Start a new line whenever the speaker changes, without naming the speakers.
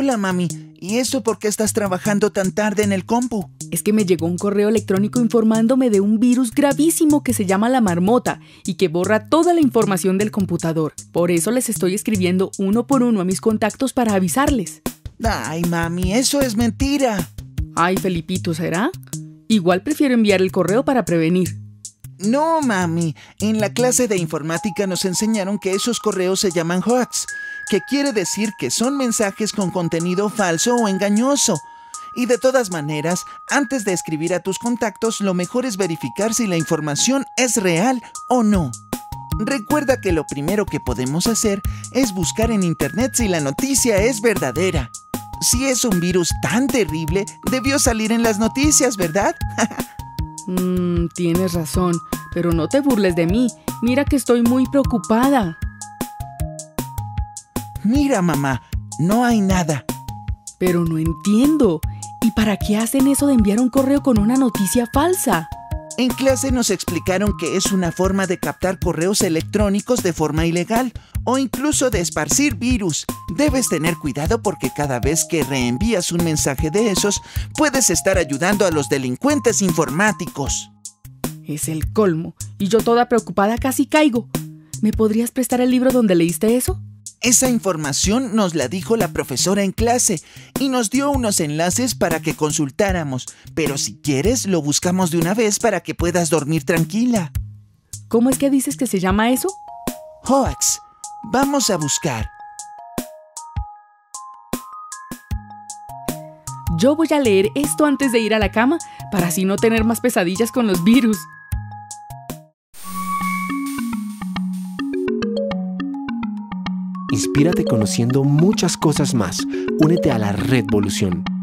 Hola, mami. ¿Y eso por qué estás trabajando tan tarde en el compu?
Es que me llegó un correo electrónico informándome de un virus gravísimo que se llama la marmota y que borra toda la información del computador. Por eso les estoy escribiendo uno por uno a mis contactos para avisarles.
Ay, mami, eso es mentira.
Ay, Felipito, ¿será? Igual prefiero enviar el correo para prevenir.
No, mami. En la clase de informática nos enseñaron que esos correos se llaman hoax, que quiere decir que son mensajes con contenido falso o engañoso. Y de todas maneras, antes de escribir a tus contactos, lo mejor es verificar si la información es real o no. Recuerda que lo primero que podemos hacer es buscar en internet si la noticia es verdadera. Si es un virus tan terrible, debió salir en las noticias, ¿verdad?
Tienes razón, pero no te burles de mí. Mira que estoy muy preocupada.
Mira, mamá, no hay nada.
Pero no entiendo. ¿Y para qué hacen eso de enviar un correo con una noticia falsa?
En clase nos explicaron que es una forma de captar correos electrónicos de forma ilegal o incluso de esparcir virus. Debes tener cuidado porque cada vez que reenvías un mensaje de esos, puedes estar ayudando a los delincuentes informáticos.
Es el colmo. Y yo toda preocupada casi caigo. ¿Me podrías prestar el libro donde leíste eso?
Esa información nos la dijo la profesora en clase y nos dio unos enlaces para que consultáramos. Pero si quieres, lo buscamos de una vez para que puedas dormir tranquila.
¿Cómo es que dices que se llama eso?
Hoax. Vamos a buscar.
Yo voy a leer esto antes de ir a la cama para así no tener más pesadillas con los virus.
Inspírate conociendo muchas cosas más. Únete a la Redvolución.